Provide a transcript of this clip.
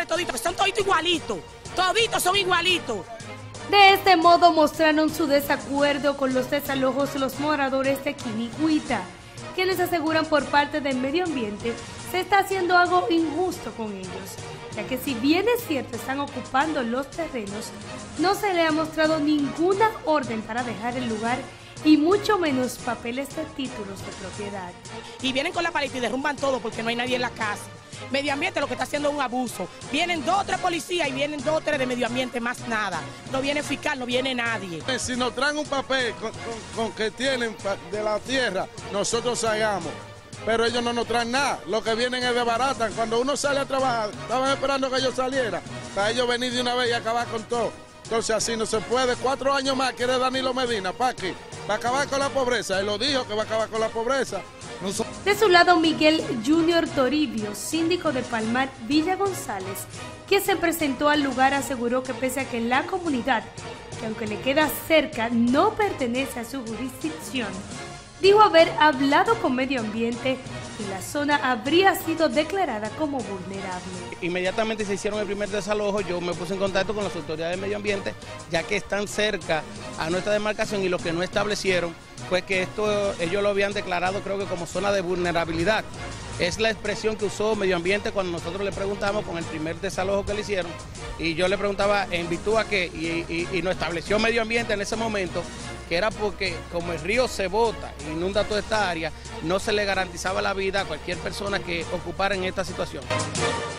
toditos, son toditos igualitos. Toditos son igualitos. De este modo mostraron su desacuerdo con los desalojos de los moradores de Quinicuita, quienes aseguran por parte del medio ambiente se está haciendo algo injusto con ellos, ya que si bien es cierto están ocupando los terrenos, no se le ha mostrado ninguna orden para dejar el lugar y mucho menos papeles de títulos de propiedad. Y vienen con la paleta y derrumban todo porque no hay nadie en la casa. Medio ambiente lo que está haciendo es un abuso. Vienen 2 o 3 policías y vienen 2 o 3 de medio ambiente, más nada. No viene fiscal, no viene nadie. Si nos traen un papel con que tienen de la tierra, nosotros hagamos. Pero ellos no nos traen nada, lo que vienen es de barata. Cuando uno sale a trabajar, estaban esperando que ellos salieran, para ellos venir de una vez y acabar con todo. Entonces así no se puede. 4 años más quiere Danilo Medina, ¿para qué? Va a acabar con la pobreza, él lo dijo que va a acabar con la pobreza. De su lado, Miguel Junior Toribio, síndico de Palmar, Villa González, quien se presentó al lugar, aseguró que pese a que la comunidad, que aunque le queda cerca, no pertenece a su jurisdicción, dijo haber hablado con medio ambiente y la zona habría sido declarada como vulnerable. Inmediatamente se hicieron el primer desalojo, yo me puse en contacto con las autoridades de medio ambiente, ya que están cerca a nuestra demarcación, y lo que no establecieron fue que esto ellos lo habían declarado, creo que como zona de vulnerabilidad. Es la expresión que usó medio ambiente cuando nosotros le preguntamos con el primer desalojo que le hicieron, y yo le preguntaba en virtud a qué, y nos estableció medio ambiente en ese momento que era porque como el río se bota e inunda toda esta área, no se le garantizaba la vida a cualquier persona que ocupara en esta situación.